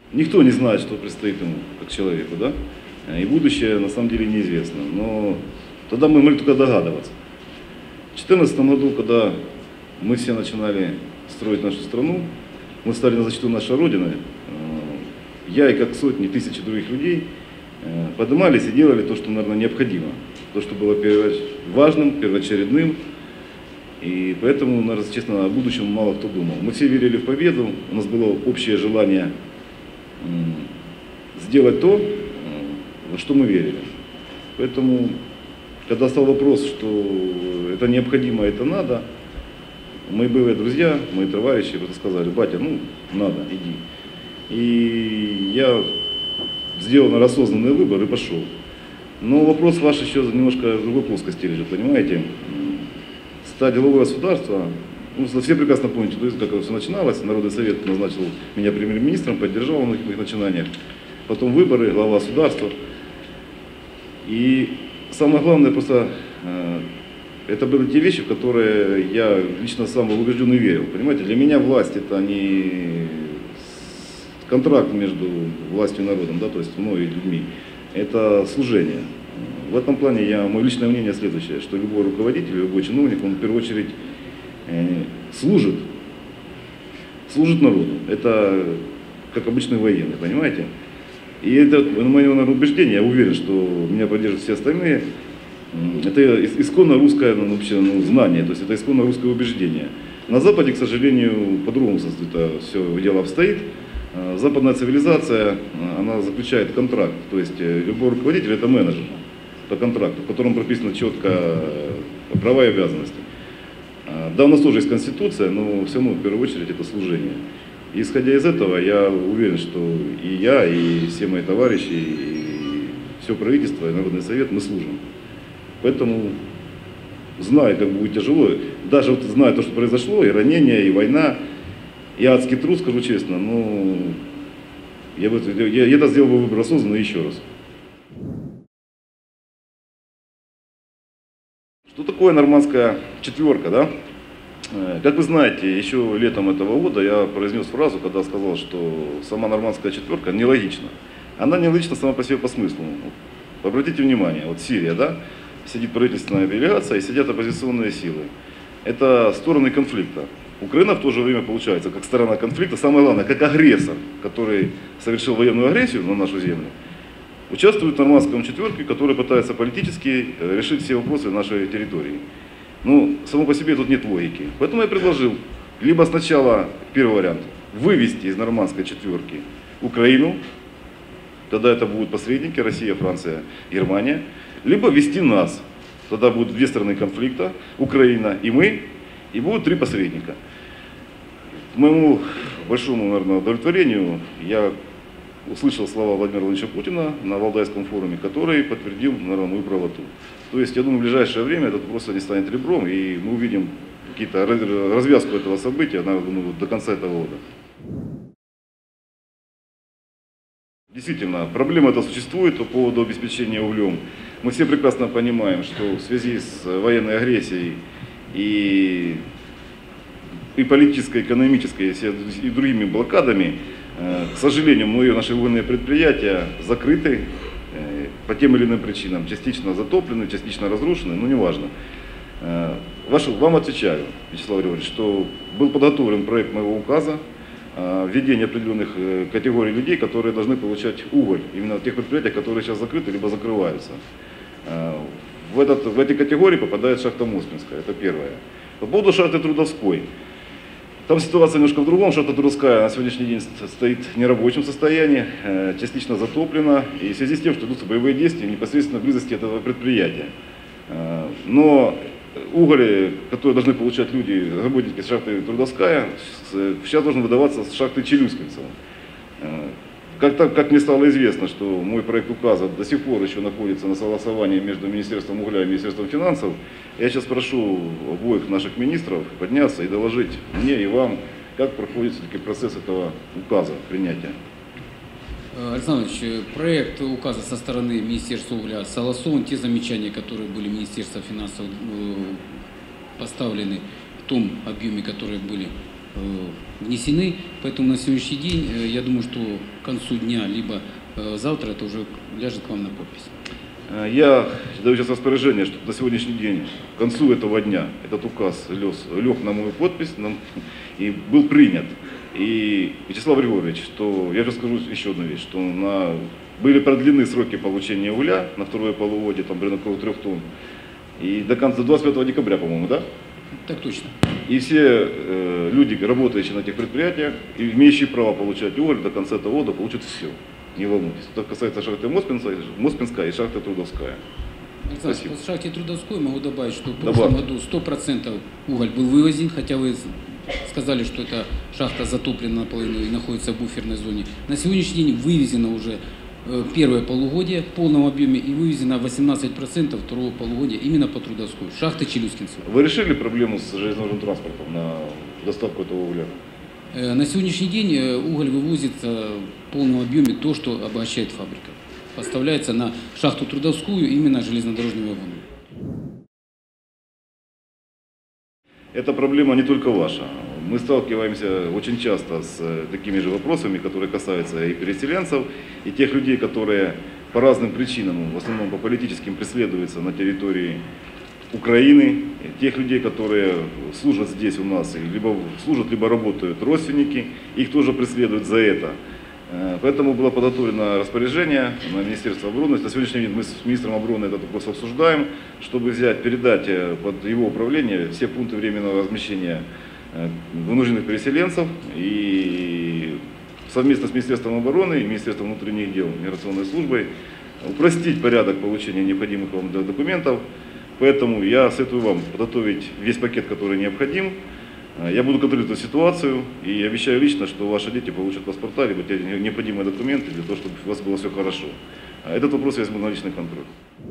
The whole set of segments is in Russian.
Никто не знает, что предстоит ему, как человеку, да? И будущее на самом деле неизвестно. Но тогда мы могли только догадываться. В 2014 году, когда мы все начинали строить нашу страну, мы стали на защиту нашей Родины, я и как сотни, тысячи других людей поднимались и делали то, что, наверное, необходимо. То, что было важным, первоочередным. И поэтому, наверное, честно, о будущем мало кто думал. Мы все верили в победу, у нас было общее желание сделать то, во что мы верили. Поэтому, когда стал вопрос, что это необходимо, это надо, мои бывшие друзья, мои товарищи просто сказали: батя, ну надо, иди. И я сделал осознанный выбор и пошел. Но вопрос ваш еще немножко в другой плоскости лежит, понимаете? Стать главой государства, ну, все прекрасно помните, как это все начиналось. Народный совет назначил меня премьер-министром, поддержал в моих начинаниях. Потом выборы, глава государства. И самое главное, просто это были те вещи, в которые я лично сам был убежден и верил. Понимаете, для меня власть — это не контракт между властью и народом, да, то есть мной и людьми. Это служение. В этом плане мое личное мнение следующее, что любой руководитель, любой чиновник, он в первую очередь служит народу. Это как обычный военный, понимаете? И это мое убеждение, я уверен, что меня поддержат все остальные. Это исконно русское вообще, знание, то есть это исконно русское убеждение. На Западе, к сожалению, по-другому это все дело обстоит. Западная цивилизация, она заключает контракт, то есть любой руководитель — это менеджер по контракту, в котором прописано четко права и обязанности. Да, у нас тоже есть конституция, но все равно в первую очередь это служение. И исходя из этого, я уверен, что и я, и все мои товарищи, и все правительство, и Народный совет, мы служим. Поэтому, зная, как будет тяжело, даже вот зная то, что произошло, и ранения, и война, и адский труд, скажу честно, но я это сделал бы выбор осознанно еще раз. Что такое нормандская четверка, да? Как вы знаете, еще летом этого года я произнес фразу, когда сказал, что сама нормандская четверка нелогична. Она нелогична сама по себе по смыслу. Обратите внимание, вот Сирия, да? Сидит правительственная делегация и сидят оппозиционные силы. Это стороны конфликта. Украина в то же время получается как сторона конфликта, самое главное, как агрессор, который совершил военную агрессию на нашу землю, участвует в нормандском четверке, который пытается политически решить все вопросы нашей территории. Ну, само по себе тут нет логики. Поэтому я предложил либо сначала, первый вариант, вывести из нормандской четверки Украину, тогда это будут посредники, Россия, Франция, Германия, либо ввести нас, тогда будут две стороны конфликта, Украина и мы, и будут три посредника. К моему большому, наверное, удовлетворению я услышал слова Владимира Владимировича Путина на Валдайском форуме, который подтвердил, наверное, мою правоту. То есть, я думаю, в ближайшее время этот вопрос не станет ребром, и мы увидим какие-то развязку этого события, наверное, думаю, до конца этого года. Действительно, проблема эта существует по поводу обеспечения углем. Мы все прекрасно понимаем, что в связи с военной агрессией и политической, экономической и другими блокадами, к сожалению, многие наши военные предприятия закрыты по тем или иным причинам, частично затоплены, частично разрушены, но неважно. Вам отвечаю, Вячеслав Григорьевич, что был подготовлен проект моего указа введение определенных категорий людей, которые должны получать уголь, именно в тех предприятиях, которые сейчас закрыты, либо закрываются. В эти категории попадает шахта Мосминская, это первое. По поводу шахты Трудовской. Там ситуация немножко в другом. Шахта Трудовская на сегодняшний день стоит в нерабочем состоянии, частично затоплена, и в связи с тем, что идут боевые действия в непосредственной близости этого предприятия. Но уголь, который должны получать люди, работники шахты Трудовская, сейчас должен выдаваться с шахты Челюскинцева. Как мне стало известно, что мой проект указа до сих пор еще находится на согласовании между Министерством угля и Министерством финансов, я сейчас прошу обоих наших министров подняться и доложить мне и вам, как проходит все-таки процесс этого указа, принятия. Александр Ильич, проект указа со стороны Министерства угля согласован, те замечания, которые были в Министерстве финансов поставлены в том объеме, которые были внесены. Поэтому на сегодняшний день, я думаю, что к концу дня, либо завтра это уже ляжет к вам на подпись. Я даю сейчас распоряжение, что на сегодняшний день, к концу этого дня, этот указ лег на мою подпись и был принят. И, Вячеслав Григорьевич, что я расскажу еще одну вещь, что были продлены сроки получения угля на второе полугодие, там примерно около 3 тонн, и до конца 25 декабря, по-моему, да? Так точно. И все люди, работающие на этих предприятиях, имеющие право получать уголь, до конца этого года получат все. Не волнуйтесь. Это касается шахты Моспинская и шахты Трудовская. Спасибо. По шахте Трудовской могу добавить, что в прошлом году 100% уголь был вывозен, хотя вы сказали, что эта шахта затоплена наполовину и находится в буферной зоне. На сегодняшний день вывезено уже первое полугодие в полном объеме и вывезено 18% второго полугодия именно по Трудовской. Шахты Челюскинцева. Вы решили проблему с железнодорожным транспортом на доставку этого угля? На сегодняшний день уголь вывозится в полном объеме то, что обогащает фабрика. Поставляется на шахту Трудовскую именно железнодорожными вагонами. Эта проблема не только ваша. Мы сталкиваемся очень часто с такими же вопросами, которые касаются и переселенцев, и тех людей, которые по разным причинам, в основном по политическим, преследуются на территории Украины, тех людей, которые служат здесь у нас, либо служат, либо работают родственники, их тоже преследуют за это. Поэтому было подготовлено распоряжение на Министерство обороны. На сегодняшний день мы с министром обороны этот вопрос обсуждаем, чтобы передать под его управление все пункты временного размещения вынужденных переселенцев, и совместно с Министерством обороны и Министерством внутренних дел, миграционной службой упростить порядок получения необходимых вам документов. Поэтому я советую вам подготовить весь пакет, который необходим. Я буду контролировать эту ситуацию и обещаю лично, что ваши дети получат паспорта, либо те необходимые документы для того, чтобы у вас было все хорошо. Этот вопрос я возьму на личный контроль.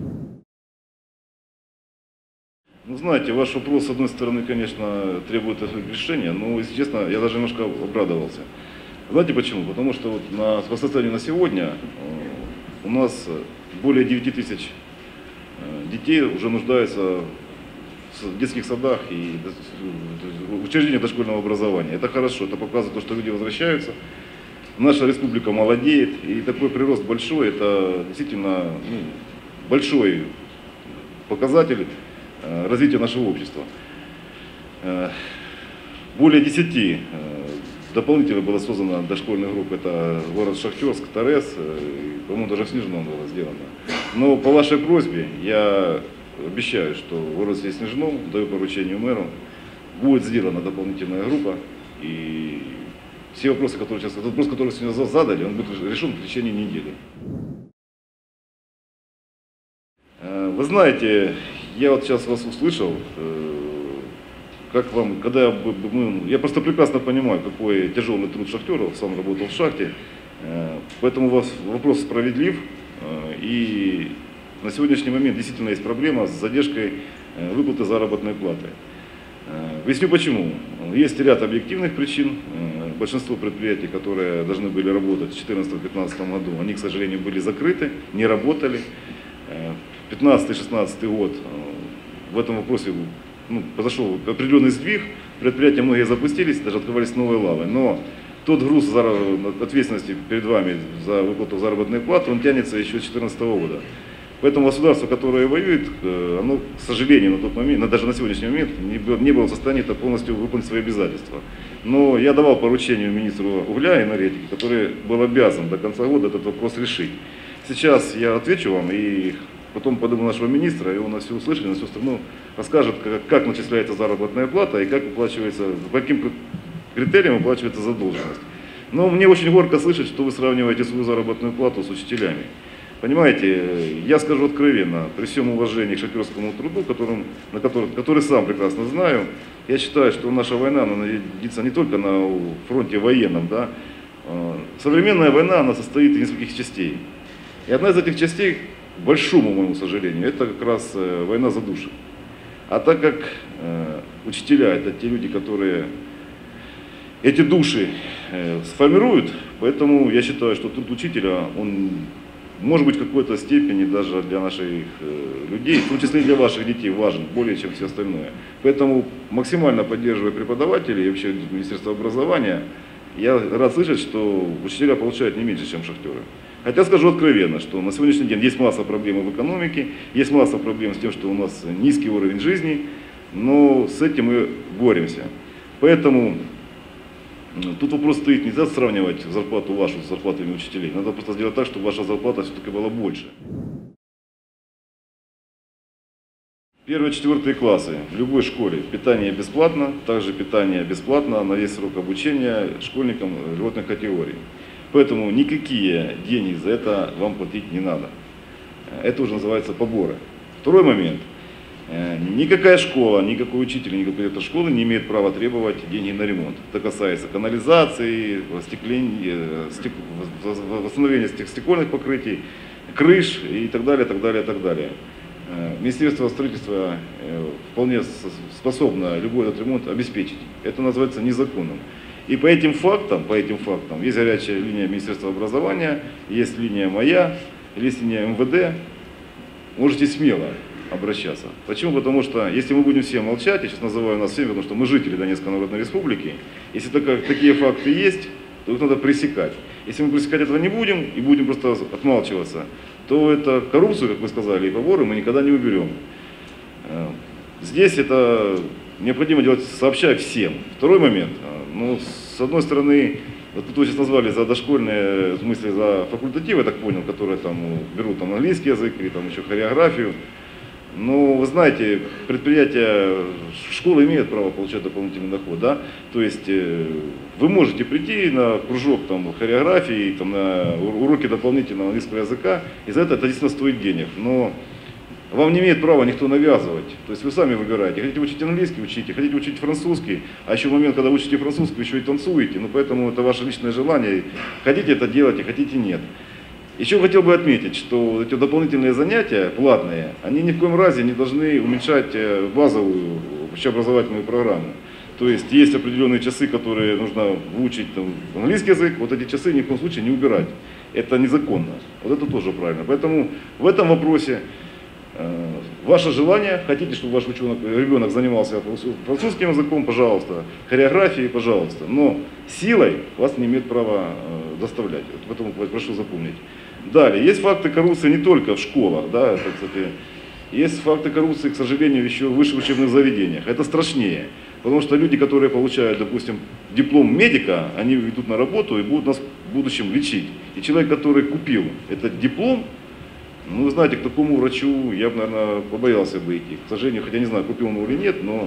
Ну, знаете, ваш вопрос, с одной стороны, конечно, требует решения, но, если честно, я даже немножко обрадовался. Знаете почему? Потому что вот по состоянию на сегодня у нас более 9 тысяч детей уже нуждаются в детских садах и учреждениях дошкольного образования. Это хорошо, это показывает, что люди возвращаются. Наша республика молодеет, и такой прирост большой, это действительно большой показатель развития нашего общества. Более 10 дополнительно было создано дошкольных групп. Это город Шахтерск, Торез, по-моему, даже в Снежном было сделано. Но по вашей просьбе я обещаю, что в городе Снежном, даю поручение мэру, будет сделана дополнительная группа. И все вопросы, которые сейчас, этот вопрос, который сегодня задали, он будет решен в течение недели. Вы знаете, я вот сейчас вас услышал, как вам, когда я просто прекрасно понимаю, какой тяжелый труд шахтеров, сам работал в шахте, поэтому у вас вопрос справедлив, и на сегодняшний момент действительно есть проблема с задержкой выплаты заработной платы. Объясню почему. Есть ряд объективных причин. Большинство предприятий, которые должны были работать в 2014-2015 году, они, к сожалению, были закрыты, не работали. 2015-2016 год в этом вопросе произошел определенный сдвиг, предприятия многие запустились, даже открывались новые лавы. Но тот груз ответственности перед вами за выплату заработной платы, он тянется еще с 2014 года. Поэтому государство, которое воюет, оно, к сожалению, на тот момент, даже на сегодняшний момент, не было в состоянии полностью выполнить свои обязательства. Но я давал поручение министру угля и энергетики, который был обязан до конца года этот вопрос решить. Сейчас я отвечу вам, и потом подниму нашего министра, и он на все услышали, на всю страну расскажет, как начисляется заработная плата и как выплачивается, по каким критериям выплачивается задолженность. Но мне очень горько слышать, что вы сравниваете свою заработную плату с учителями. Понимаете, я скажу откровенно, при всем уважении к шахтерскому труду, который сам прекрасно знаю, я считаю, что наша война находится не только на фронте военном. Да? Современная война, она состоит из нескольких частей. И одна из этих частей, к большому моему сожалению, это как раз война за души. А так как учителя — это те люди, которые эти души сформируют, поэтому я считаю, что труд учителя, он может быть, в какой-то степени даже для наших людей, в том числе и для ваших детей, важен более, чем все остальное. Поэтому максимально поддерживаю преподавателей и вообще Министерство образования. Я рад слышать, что учителя получают не меньше, чем шахтеры. Хотя скажу откровенно, что на сегодняшний день есть масса проблем в экономике, есть масса проблем с тем, что у нас низкий уровень жизни, но с этим мы боремся. Поэтому тут вопрос стоит, нельзя сравнивать зарплату вашу с зарплатами учителей. Надо просто сделать так, чтобы ваша зарплата все-таки была больше. 1-4 классы в любой школе питание бесплатно, также питание бесплатно на весь срок обучения школьникам льготных категорий. Поэтому никакие деньги за это вам платить не надо. Это уже называется поборы. Второй момент. Никакая школа, никакой учитель, никакой директор школы не имеет права требовать деньги на ремонт. Это касается канализации, восстановления стекольных покрытий, крыш и так далее, так далее, так далее. Министерство строительства вполне способно любой этот ремонт обеспечить. Это называется незаконным. И по этим фактам есть горячая линия Министерства образования, есть линия моя, есть линия МВД. Можете смело обращаться. Почему? Потому что если мы будем все молчать, я сейчас называю нас всеми, потому что мы жители Донецкой Народной Республики, если такие факты есть, то их надо пресекать. Если мы пресекать этого не будем и будем просто отмалчиваться, то это коррупцию, как вы сказали, и поборы мы никогда не уберем. Здесь это необходимо делать сообща всем. Второй момент. Ну, с одной стороны, вот тут вы сейчас назвали за дошкольные, в смысле за факультатив, я так понял, которые там берут там английский язык или там еще хореографию. Но вы знаете, предприятия, школы имеют право получать дополнительный доход, да? То есть вы можете прийти на кружок там, хореографии, там, на уроки дополнительного английского языка, и за это действительно стоит денег. Но вам не имеет права никто навязывать. То есть вы сами выбираете. Хотите учить английский, учите, хотите учить французский, а еще в момент, когда вы учите французский, вы еще и танцуете. Ну, поэтому это ваше личное желание. Хотите это делать, хотите нет. Еще хотел бы отметить, что эти дополнительные занятия, платные, они ни в коем разе не должны уменьшать базовую общеобразовательную программу. То есть есть определенные часы, которые нужно выучить там, английский язык, вот эти часы ни в коем случае не убирать. Это незаконно. Вот это тоже правильно. Поэтому в этом вопросе ваше желание, хотите, чтобы ваш ребенок занимался французским языком, пожалуйста, хореографией, пожалуйста, но силой вас не имеет права доставлять. Поэтому прошу запомнить. Далее, есть факты коррупции не только в школах, да, это, кстати, есть факты коррупции, к сожалению, еще в высших учебных заведениях. Это страшнее, потому что люди, которые получают, допустим, диплом медика, они идут на работу и будут нас в будущем лечить. И человек, который купил этот диплом, ну, вы знаете, к такому врачу я бы, наверное, побоялся бы идти. К сожалению, хотя не знаю, купил он его или нет, но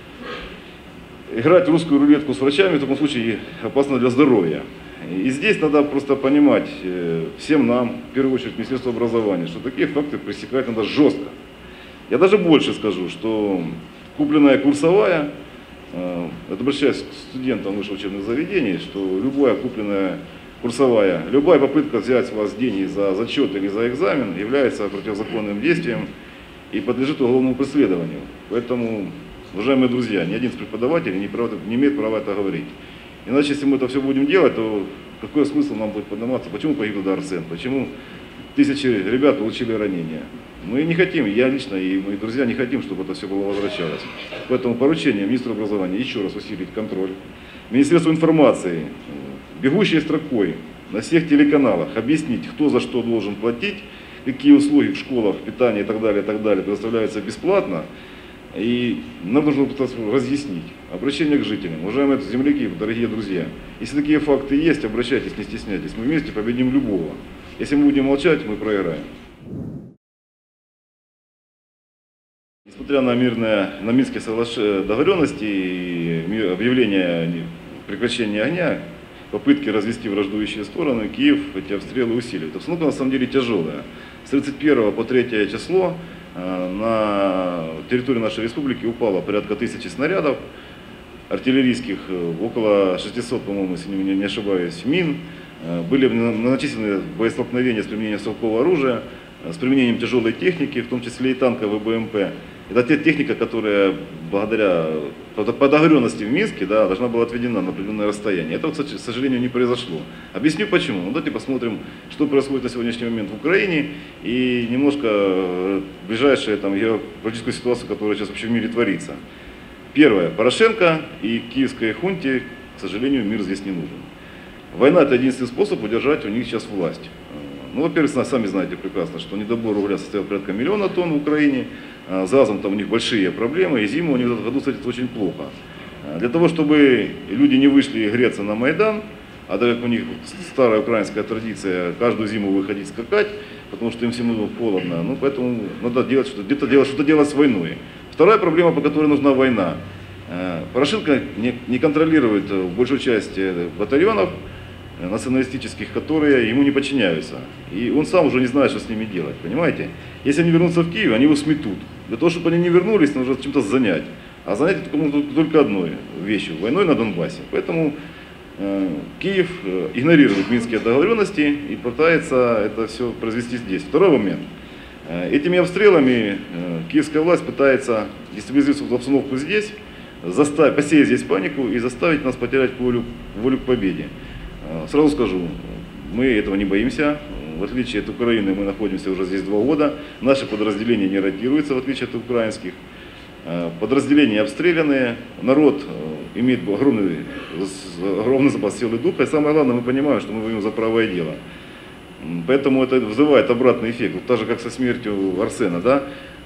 играть в русскую рулетку с врачами в таком случае опасно для здоровья. И здесь надо просто понимать всем нам, в первую очередь Министерству образования, что такие факты пресекать надо жестко. Я даже больше скажу, что купленная курсовая, это обращаюсь к студентам высших учебных заведений, что любая купленная курсовая, любая попытка взять с вас деньги за зачет или за экзамен является противозаконным действием и подлежит уголовному преследованию. Поэтому, уважаемые друзья, ни один из преподавателей не имеет права это говорить. Иначе, если мы это все будем делать, то какой смысл нам будет подниматься? Почему погиб Дарсен? Почему тысячи ребят получили ранения? Мы не хотим, я лично и мои друзья не хотим, чтобы это все было возвращалось. Поэтому поручение министру образования еще раз усилить контроль. Министерству информации, бегущей строкой на всех телеканалах объяснить, кто за что должен платить, какие услуги в школах, питание и так далее предоставляются бесплатно. И нам нужно разъяснить. Обращение к жителям. Уважаемые земляки, дорогие друзья, если такие факты есть, обращайтесь, не стесняйтесь. Мы вместе победим любого. Если мы будем молчать, мы проиграем. Несмотря на минские договоренности и объявление прекращения огня, попытки развести враждующие стороны, Киев эти обстрелы усиливает. Обстановка на самом деле тяжелая. С 31 по 3 число на территории нашей республики упало порядка 1000 снарядов артиллерийских, около 600, по-моему, если не ошибаюсь, мин. Были начислены боестолкновения с применением стрелкового оружия, с применением тяжелой техники, в том числе и танковой БМП. Это та техника, которая благодаря по договоренности в Минске, да, должна была отведена на определенное расстояние. Это, к сожалению, не произошло. Объясню почему. Ну, давайте посмотрим, что происходит на сегодняшний момент в Украине и немножко ближайшую геополитическую ситуацию, которая сейчас вообще в мире творится. Первое. Порошенко и киевской хунте, к сожалению, мир здесь не нужен. Война – это единственный способ удержать у них сейчас власть. Ну, во-первых, сами знаете прекрасно, что недобор угля составил порядка 1 миллиона тонн в Украине, с газом там у них большие проблемы, и зиму у них в этом году встретится очень плохо. Для того, чтобы люди не вышли греться на Майдан, а так как у них старая украинская традиция каждую зиму выходить скакать, потому что им всем холодно, ну, поэтому надо делать что-то делать с войной. Вторая проблема, по которой нужна война. Порошенко не контролирует большую часть батальонов националистических, которые ему не подчиняются. И он сам уже не знает, что с ними делать, понимаете? Если они вернутся в Киев, они его сметут. Для того, чтобы они не вернулись, нужно чем-то занять. А занять только одной вещью – войной на Донбассе. Поэтому Киев игнорирует минские договоренности и пытается это все произвести здесь. Второй момент. Этими обстрелами киевская власть пытается дестабилизировать обстановку здесь, посеять здесь панику и заставить нас потерять волю к победе. Сразу скажу, мы этого не боимся. В отличие от Украины, мы находимся уже здесь 2 года. Наши подразделения не ротируются, в отличие от украинских. Подразделения обстрелянные. Народ имеет огромный запас силы духа. И самое главное, мы понимаем, что мы воюем за правое дело. Поэтому это вызывает обратный эффект. Вот так же, как со смертью Арсена. Да?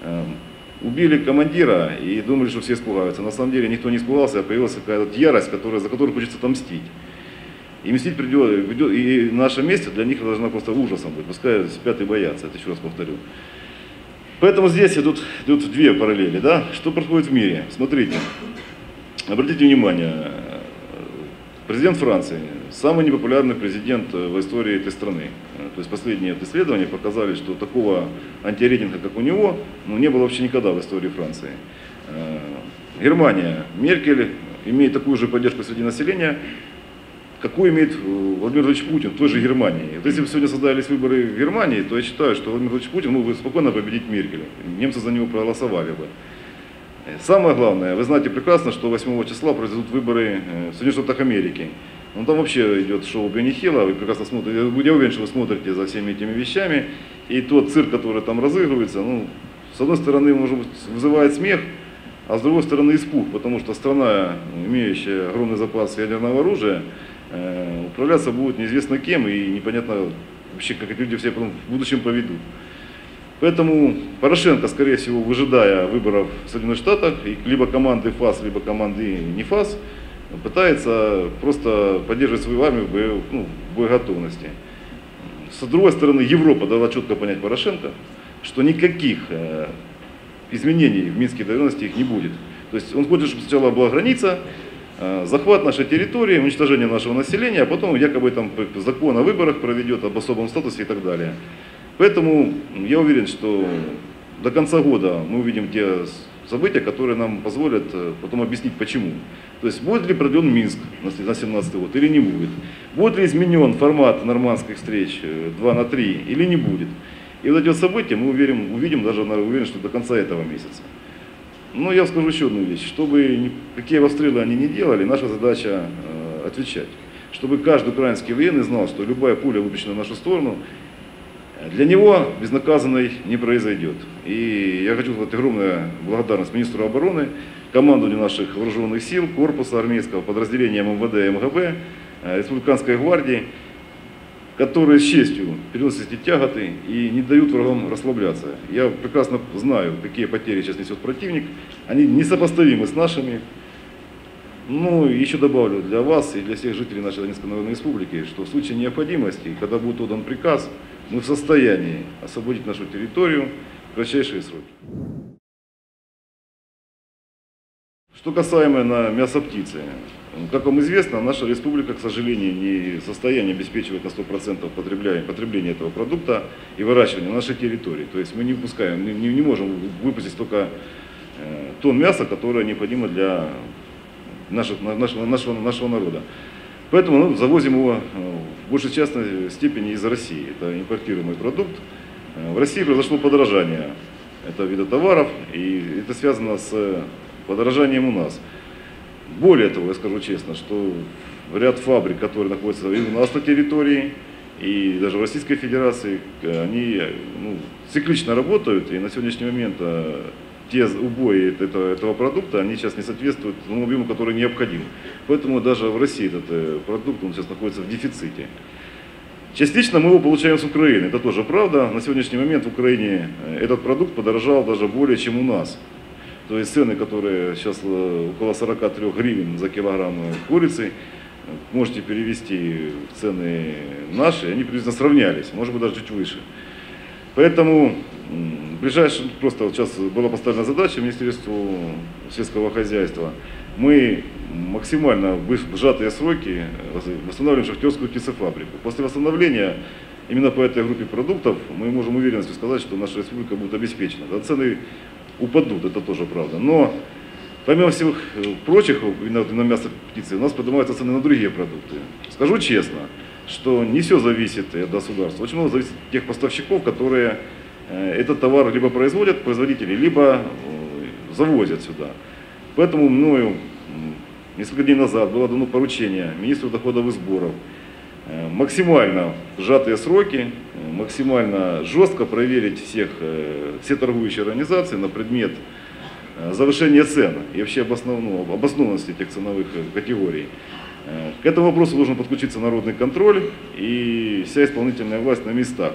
Убили командира и думали, что все испугаются. На самом деле никто не испугался, а появилась какая-то ярость, за которую хочется отомстить. И мстить придет, и в нашем месте для них должна просто ужасом быть, пускай спят и боятся, это еще раз повторю. Поэтому здесь идут 2 параллели, да? Что происходит в мире? Смотрите, обратите внимание, президент Франции, самый непопулярный президент в истории этой страны. То есть последние исследования показали, что такого антирейтинга, как у него, не было вообще никогда в истории Франции. Германия, Меркель имеет такую же поддержку среди населения, какой имеет Владимир Владимирович Путин в той же Германии. Вот если бы сегодня создались выборы в Германии, то я считаю, что Владимир Владимирович Путин мог бы спокойно победить Меркель. Немцы за него проголосовали бы. Самое главное, вы знаете прекрасно, что 8 числа произойдут выборы в Соединенных Штатах Америки. Ну, там вообще идет шоу Бенни Хилла, вы прекрасно смотрите, я уверен, что вы смотрите за всеми этими вещами. И тот цирк, который там разыгрывается, ну, с одной стороны, может быть, вызывает смех, а с другой стороны испуг, потому что страна, имеющая огромный запас ядерного оружия, управляться будет неизвестно кем, и непонятно вообще, как эти люди все в будущем поведут. Поэтому Порошенко, скорее всего, выжидая выборов в Соединенных Штатах, либо команды ФАС, либо команды не ФАС, пытается просто поддерживать свою армию в боеготовности. С другой стороны, Европа дала четко понять Порошенко, что никаких изменений в Минских договоренностях их не будет. То есть он хочет, чтобы сначала была граница, захват нашей территории, уничтожение нашего населения, а потом якобы там закон о выборах проведет, об особом статусе и так далее. Поэтому я уверен, что до конца года мы увидим те события, которые нам позволят потом объяснить почему. То есть будет ли продлен Минск на 2017 год или не будет. Будет ли изменен формат нормандских встреч 2×3 или не будет. И вот эти вот события мы увидим даже, уверен, что до конца этого месяца. Но я скажу еще одну вещь, чтобы какие обстрелы они не делали, наша задача отвечать. Чтобы каждый украинский военный знал, что любая пуля, выпущенная в нашу сторону, для него безнаказанной не произойдет. И я хочу сказать огромную благодарность министру обороны, командованию наших вооруженных сил, корпуса армейского, подразделениям МВД и МГБ, республиканской гвардии, которые с честью переносят эти тяготы и не дают врагам расслабляться. Я прекрасно знаю, какие потери сейчас несет противник. Они несопоставимы с нашими. Ну, еще добавлю для вас и для всех жителей нашей Донецкой Народной Республики, что в случае необходимости, когда будет отдан приказ, мы в состоянии освободить нашу территорию в кратчайшие сроки. Что касаемо мяса птицы. Как вам известно, наша республика, к сожалению, не в состоянии обеспечивать на 100% потребление этого продукта и выращивание на нашей территории. То есть мы не выпускаем, не можем выпустить столько тонн мяса, которое необходимо для нашего народа. Поэтому завозим его в большей частной степени из России. Это импортируемый продукт. В России произошло подорожание этого вида товаров, и это связано с подорожанием у нас. Более того, я скажу честно, что ряд фабрик, которые находятся и у нас на территории, и даже в Российской Федерации, они циклично работают, и на сегодняшний момент те убои этого продукта, они сейчас не соответствуют тому объему, который необходим. Поэтому даже в России этот продукт он сейчас находится в дефиците. Частично мы его получаем с Украины, это тоже правда. На сегодняшний момент в Украине этот продукт подорожал даже более, чем у нас. То есть цены, которые сейчас около 43 гривен за килограмм курицы, можете перевести в цены наши, они приблизительно сравнялись, может быть даже чуть выше. Поэтому в ближайшем, просто вот сейчас была поставлена задача Министерству сельского хозяйства, мы максимально в сжатые сроки восстанавливаем шахтерскую птицефабрику. После восстановления именно по этой группе продуктов мы можем уверенностью сказать, что наша республика будет обеспечена. Да, цены упадут, это тоже правда. Но помимо всех прочих, именно на мясо птицы, у нас поднимаются цены на другие продукты. Скажу честно, что не все зависит от государства. Очень много зависит от тех поставщиков, которые этот товар либо производят, производители, либо завозят сюда. Поэтому мною несколько дней назад было дано поручение министру доходов и сборов максимально сжатые сроки, максимально жестко проверить все торгующие организации на предмет завышения цен и вообще обоснованности этих ценовых категорий. К этому вопросу должен подключиться народный контроль и вся исполнительная власть на местах.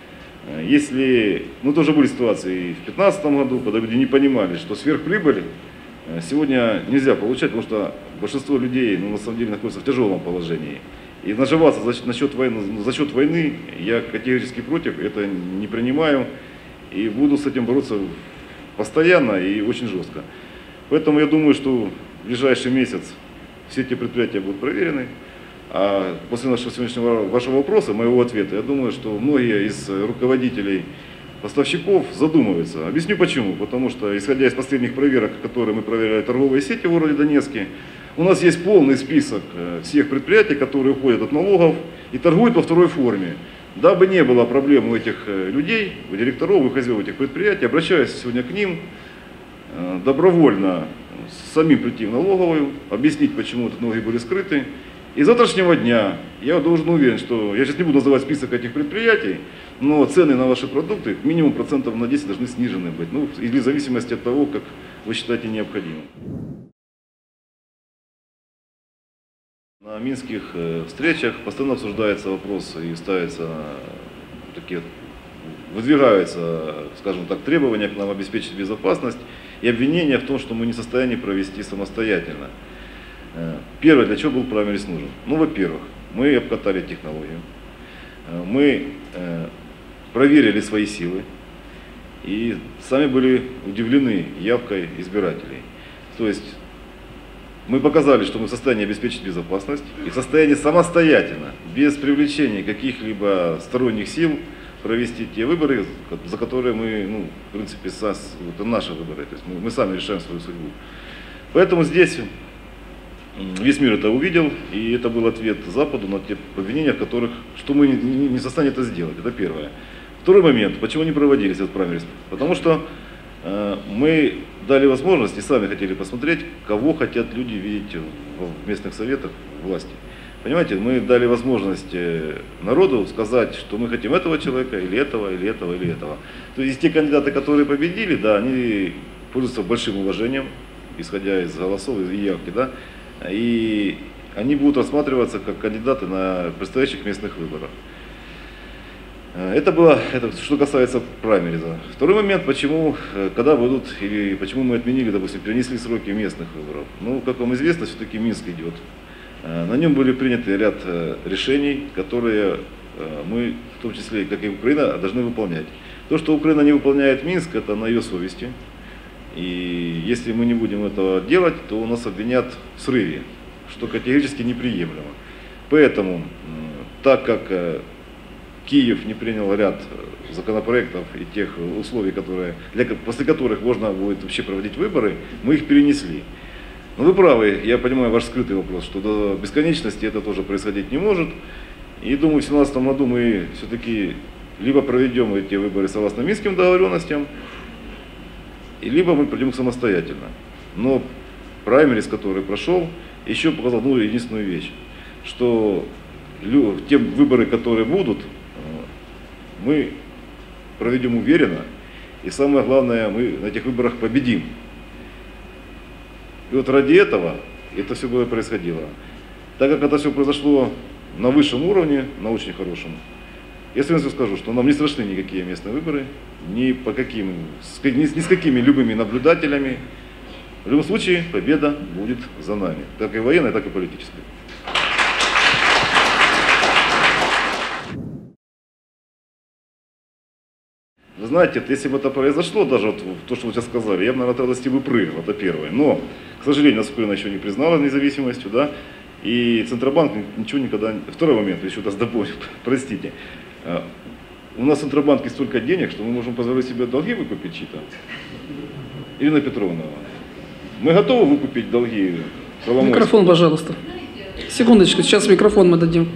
Если, тоже были ситуации и в 2015 году, когда люди не понимали, что сверхприбыль сегодня нельзя получать, потому что большинство людей на самом деле находится в тяжелом положении. И наживаться за счет войны я категорически против, это не принимаю и буду с этим бороться постоянно и очень жестко. Поэтому я думаю, что в ближайший месяц все эти предприятия будут проверены. А после нашего сегодняшнего вашего вопроса, моего ответа, я думаю, что многие из руководителей поставщиков задумываются. Объясню почему. Потому что, исходя из последних проверок, которые мы проверяли торговые сети в городе Донецке, у нас есть полный список всех предприятий, которые уходят от налогов и торгуют по второй форме. Дабы не было проблем у этих людей, у директоров, у хозяев этих предприятий, обращаюсь сегодня к ним добровольно самим прийти в налоговую, объяснить, почему этот налоги были скрыты. И с завтрашнего дня я должен уверен, что, я сейчас не буду называть список этих предприятий, но цены на ваши продукты минимум процентов на 10 должны снижены быть, или в зависимости от того, как вы считаете необходимым. На минских встречах постоянно обсуждается вопрос и ставятся выдвигаются, скажем так, требования к нам обеспечить безопасность и обвинения в том, что мы не в состоянии провести самостоятельно. Первое, для чего был праймерис нужен? Во-первых, мы обкатали технологию, мы проверили свои силы и сами были удивлены явкой избирателей. То есть мы показали, что мы в состоянии обеспечить безопасность и в состоянии самостоятельно, без привлечения каких-либо сторонних сил, провести те выборы, за которые мы, в принципе, это наши выборы, то есть мы сами решаем свою судьбу. Поэтому здесь весь мир это увидел, и это был ответ Западу на те обвинения, в которых, что мы не в состоянии это сделать. Это первое. Второй момент, почему не проводились этот праймерис? Потому что мы дали возможность и сами хотели посмотреть, кого хотят люди видеть в местных советах власти. Понимаете, мы дали возможность народу сказать, что мы хотим этого человека, или этого, или этого, или этого. То есть те кандидаты, которые победили, да, они пользуются большим уважением, исходя из голосов и явки, да, и они будут рассматриваться как кандидаты на предстоящих местных выборах. Это что касается праймериза. Второй момент, почему мы отменили, допустим, перенесли сроки местных выборов. Как вам известно, все-таки Минск идет. На нем были приняты ряд решений, которые мы, в том числе, как и Украина, должны выполнять. То, что Украина не выполняет Минск, это на ее совести. И если мы не будем этого делать, то нас обвинят в срыве, что категорически неприемлемо. Поэтому, так как Киев не принял ряд законопроектов и тех условий, после которых можно будет вообще проводить выборы, мы их перенесли. Но вы правы, я понимаю ваш скрытый вопрос, что до бесконечности это тоже происходить не может. И думаю, в 2017 году мы все-таки либо проведем эти выборы согласно Минским договоренностям, либо мы придем самостоятельно. Но праймерис, который прошел, еще показал одну единственную вещь, что те выборы, которые будут, мы проведем уверенно, и самое главное, мы на этих выборах победим. И вот ради этого это все было происходило. Так как это все произошло на высшем уровне, на очень хорошем, я сразу скажу, что нам не страшны никакие местные выборы, ни с какими любыми наблюдателями. В любом случае, победа будет за нами, как и военная, так и политическая. Вы знаете, если бы это произошло, даже вот то, что вы сейчас сказали, я бы, наверное, от радости бы прыгал, это первое. Но, к сожалению, нас Украина еще не признала независимостью, да, и Центробанк ничего никогда... Второй момент, еще раз дополню, простите. У нас в Центробанке столько денег, что мы можем позволить себе долги выкупить чьи-то. Ирина Петровна, мы готовы выкупить долги Коломойского? Микрофон, пожалуйста. Секундочку, сейчас микрофон мы дадим.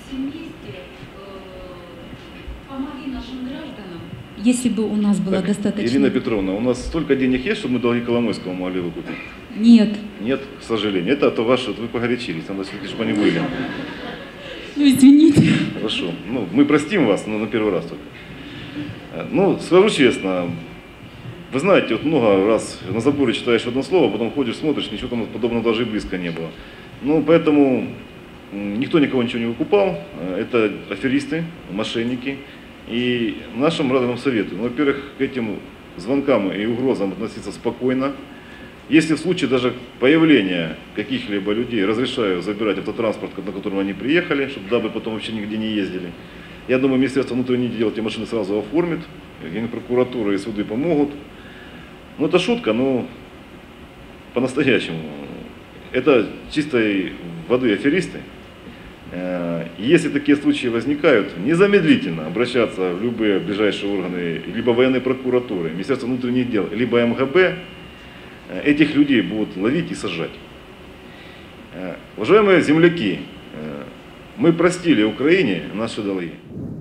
Если бы у нас было достаточно... Ирина Петровна, у нас столько денег есть, чтобы мы долги Коломойского могли выкупить? Нет. Нет, к сожалению. Это ваше, вы погорячились, надо все-таки, чтобы они были. Ну, извините. Хорошо. Ну, мы простим вас, но на первый раз только. Ну, скажу честно, вы знаете, вот много раз на заборе читаешь одно слово, потом ходишь, смотришь, ничего там подобного даже и близко не было. Ну, поэтому никто никого ничего не выкупал. Это аферисты, мошенники. И нашему радовому совету, во-первых, к этим звонкам и угрозам относиться спокойно. Если в случае даже появления каких-либо людей разрешаю забирать автотранспорт, на котором они приехали, чтобы дабы потом вообще нигде не ездили, я думаю, Министерство внутренних дел эти машины сразу оформит, Генпрокуратура и суды помогут. Ну это шутка, но по-настоящему. Это чистой воды аферисты. Если такие случаи возникают, незамедлительно обращаться в любые ближайшие органы, либо военной прокуратуры, Министерства внутренних дел, либо МГБ, этих людей будут ловить и сажать. Уважаемые земляки, мы простили Украине наши долги.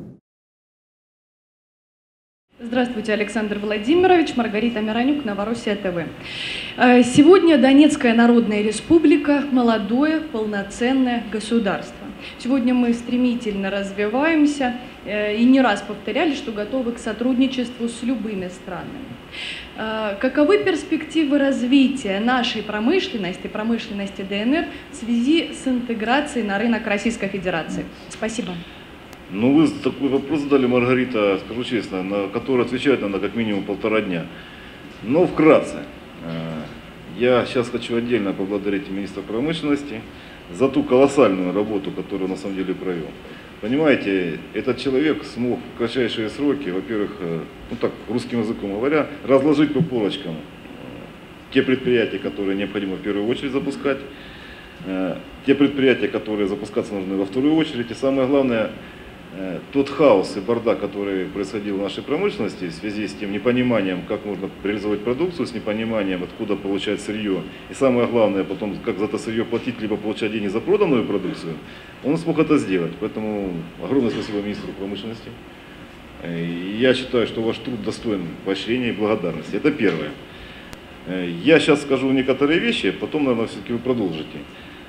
Здравствуйте, Александр Владимирович, Маргарита Миронюк, Новороссия ТВ. Сегодня Донецкая Народная Республика – молодое, полноценное государство. Сегодня мы стремительно развиваемся и не раз повторяли, что готовы к сотрудничеству с любыми странами. Каковы перспективы развития нашей промышленности, промышленности ДНР в связи с интеграцией на рынок Российской Федерации? Спасибо. Ну, вы такой вопрос задали, Маргарита, скажу честно, на который отвечать надо как минимум 1,5 дня. Но вкратце, я сейчас хочу отдельно поблагодарить министра промышленности за ту колоссальную работу, которую на самом деле провел. Понимаете, этот человек смог в кратчайшие сроки, во-первых, ну так, русским языком говоря, разложить по полочкам те предприятия, которые необходимо в первую очередь запускать, те предприятия, которые запускаться нужны во вторую очередь, и самое главное, тот хаос и бардак, который происходил в нашей промышленности в связи с тем непониманием, как можно реализовать продукцию, с непониманием, откуда получать сырье, и самое главное, потом, как за это сырье платить, либо получать деньги за проданную продукцию, он смог это сделать. Поэтому огромное спасибо министру промышленности. И я считаю, что ваш труд достоин поощрения и благодарности. Это первое. Я сейчас скажу некоторые вещи, потом, наверное, все-таки вы продолжите.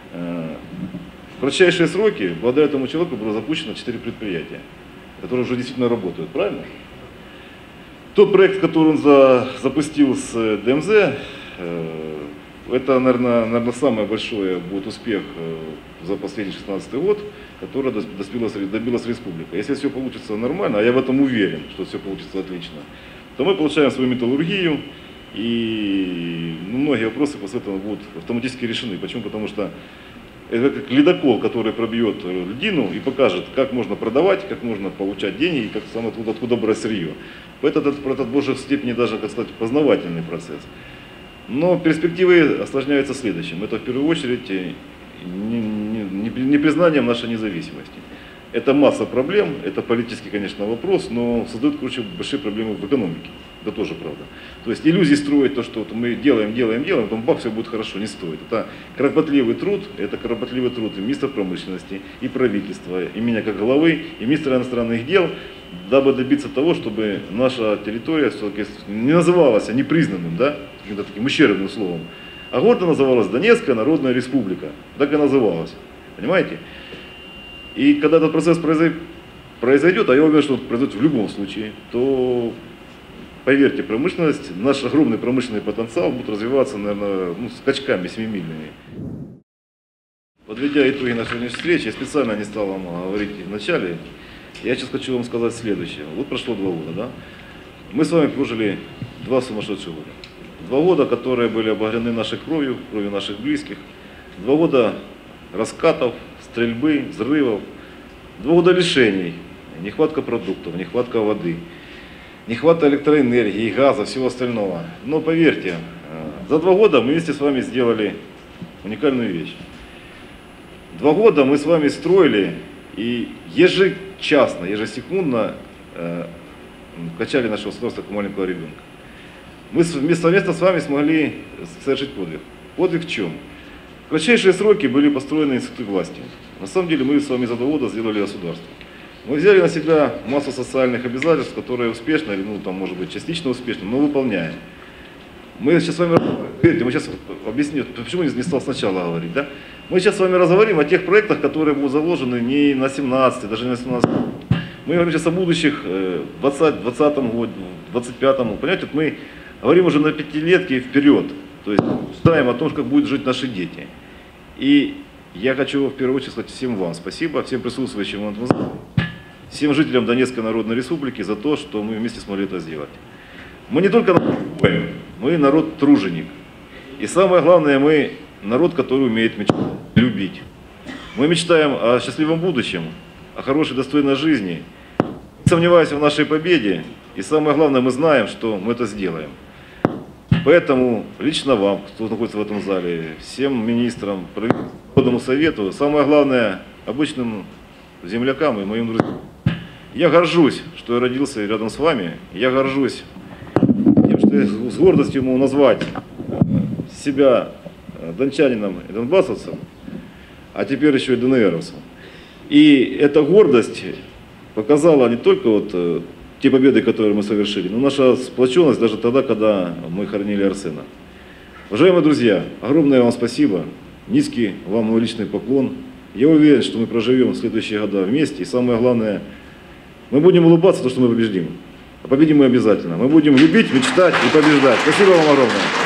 В кратчайшие сроки, благодаря этому человеку, было запущено 4 предприятия, которые уже действительно работают, правильно? Тот проект, который он запустил с ДМЗ, это, наверное, самый большой будет успех за последний 2016 год, который добилась республика. Если все получится нормально, а я в этом уверен, что все получится отлично, то мы получаем свою металлургию, и многие вопросы после этого будут автоматически решены. Почему? Потому что это как ледокол, который пробьет льдину и покажет, как можно продавать, как можно получать деньги и как откуда брать сырье. Это в большей степени даже, как сказать, познавательный процесс. Но перспективы осложняются следующим. Это в первую очередь непризнанием нашей независимости. Это масса проблем, это политический, конечно, вопрос, но создает, короче, большие проблемы в экономике. Это тоже правда. То есть иллюзии строить то, что вот мы делаем, потом бах, все будет хорошо, не стоит. Это кропотливый труд и министра промышленности, и правительства, и меня как главы, и министра иностранных дел, дабы добиться того, чтобы наша территория все-таки не называлась непризнанным, да, каким-то таким ущербным словом, а гордо называлась Донецкая Народная Республика. Так и называлась. Понимаете? И когда этот процесс произойдет, а я уверен, что он произойдет в любом случае, то, поверьте, промышленность, наш огромный промышленный потенциал будет развиваться, наверное, скачками семимильными. Подведя итоги нашей сегодняшней встречи, я специально не стал вам говорить в начале, я сейчас хочу вам сказать следующее. Вот прошло 2 года, да? Мы с вами прожили 2 сумасшедших года. 2 года, которые были обогрены нашей кровью наших близких. 2 года раскатов, стрельбы, взрывов. 2 года лишений, нехватка продуктов, нехватка воды, нехватка электроэнергии, газа, всего остального. Но поверьте, за 2 года мы вместе с вами сделали уникальную вещь. 2 года мы с вами строили и ежечасно, ежесекундно качали нашего государства как маленького ребенка. Мы совместно с вами смогли совершить подвиг. Подвиг в чем? В кратчайшие сроки были построены институты власти. На самом деле мы с вами за 2 года сделали государство. Мы взяли на себя массу социальных обязательств, которые успешно, или может быть частично успешно, но выполняем. Мы сейчас с вами, мы сейчас объясню, почему не стал сначала говорить, да? Мы сейчас с вами разговорим о тех проектах, которые будут заложены не на 17, даже не на 17. Мы говорим сейчас о будущих, в 2020 году, в 2025. Понимаете, мы говорим уже на 5-летки вперед. То есть знаем о том, как будут жить наши дети. И я хочу в первую очередь сказать всем вам спасибо, всем присутствующим в этом зале, всем жителям Донецкой Народной Республики за то, что мы вместе смогли это сделать. Мы не только народ, мы народ труженик. И самое главное, мы народ, который умеет мечтать, любить. Мы мечтаем о счастливом будущем, о хорошей, достойной жизни. Не сомневаюсь в нашей победе. И самое главное, мы знаем, что мы это сделаем. Поэтому лично вам, кто находится в этом зале, всем министрам, Народному совету, самое главное, обычным землякам и моим друзьям. Я горжусь, что я родился рядом с вами. Я горжусь тем, что я с гордостью могу назвать себя дончанином и донбассовцем, а теперь еще и ДНРовцем. И эта гордость показала не только те победы, которые мы совершили, но наша сплоченность даже тогда, когда мы хоронили Арсена. Уважаемые друзья, огромное вам спасибо, низкий вам мой личный поклон. Я уверен, что мы проживем следующие года вместе, и самое главное, мы будем улыбаться, то, что мы победим. А победим мы обязательно. Мы будем любить, мечтать и побеждать. Спасибо вам огромное.